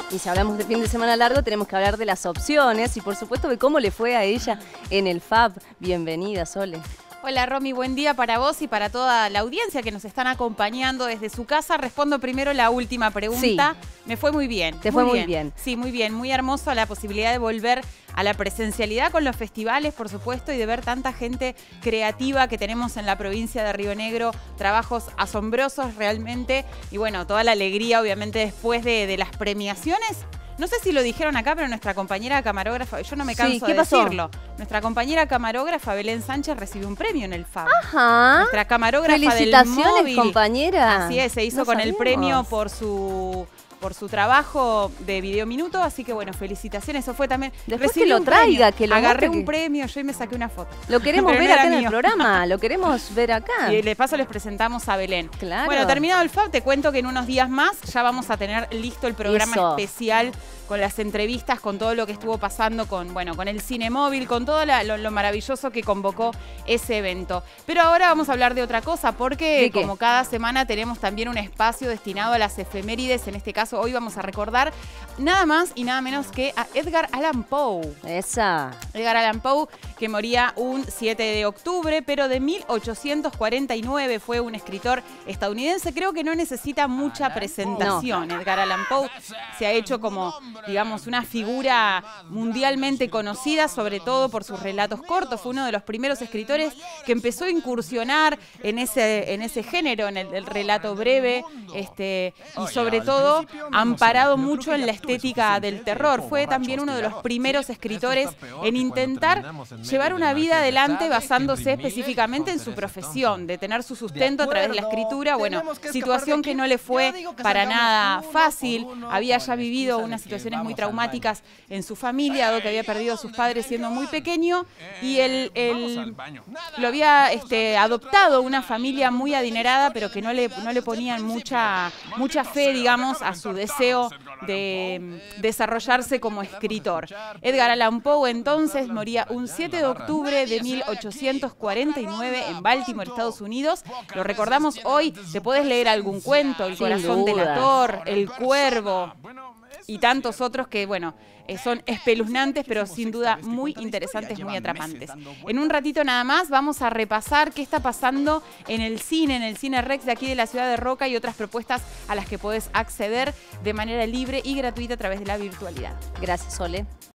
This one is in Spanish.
Y si hablamos de fin de semana largo, tenemos que hablar de las opciones y por supuesto de cómo le fue a ella en el FAB. Bienvenida, Sole. Hola Romy, buen día para vos y para toda la audiencia que nos están acompañando desde su casa. Respondo primero la última pregunta. Sí. Me fue muy bien. ¿Te fue muy bien? Sí, muy bien. Muy hermoso la posibilidad de volver a la presencialidad con los festivales, por supuesto, y de ver tanta gente creativa que tenemos en la provincia de Río Negro. Trabajos asombrosos realmente. Y bueno, toda la alegría, obviamente, después de las premiaciones. No sé si lo dijeron acá, pero nuestra compañera camarógrafa, yo no me canso de decirlo. Nuestra compañera camarógrafa, Belén Sánchez, recibió un premio en el FAB. Ajá. Nuestra camarógrafa del móvil. Felicitaciones, compañera. Así es, se hizo con el premio por su trabajo de Video Minuto, así que bueno, felicitaciones. Eso fue también. Después que lo traiga, que lo agarré un premio, yo y me saqué una foto. Lo queremos ver acá en el programa, lo queremos ver acá. Y de paso les presentamos a Belén. Claro. Bueno, terminado el FAB, te cuento que en unos días más ya vamos a tener listo el programa especial con las entrevistas, con todo lo que estuvo pasando con el cine móvil, con todo lo maravilloso que convocó ese evento. Pero ahora vamos a hablar de otra cosa, porque como cada semana tenemos también un espacio destinado a las efemérides. En este caso, hoy vamos a recordar nada más y nada menos que a Edgar Allan Poe. Esa. Edgar Allan Poe, que moría un 7 de octubre, pero de 1849. Fue un escritor estadounidense. Creo que no necesita mucha presentación. No. Edgar Allan Poe se ha hecho como, digamos, una figura mundialmente conocida, sobre todo por sus relatos cortos. Fue uno de los primeros escritores que empezó a incursionar en ese género, en el relato breve, y sobre todo amparado mucho en la estética del terror. Fue también uno de los primeros escritores en intentar llevar una vida adelante basándose específicamente en su profesión, de tener su sustento a través de la escritura. Bueno, situación que no le fue para nada fácil. Había ya vivido unas situaciones muy traumáticas en su familia, dado que había perdido a sus padres siendo muy pequeño, y él lo había adoptado una familia muy adinerada, pero que no le ponían mucha fe, digamos, a su deseo de desarrollarse como escritor. Edgar Allan Poe entonces moría un 7 de octubre de 1849 en Baltimore, Estados Unidos. Lo recordamos hoy. Te podés leer algún cuento, El corazón delator, El cuervo y tantos otros que, bueno, son espeluznantes, pero sin duda muy interesantes, muy atrapantes. En un ratito nada más vamos a repasar qué está pasando en el Cine Rex de aquí de la ciudad de Roca y otras propuestas a las que podés acceder de manera libre y gratuita a través de la virtualidad. Gracias, Sole.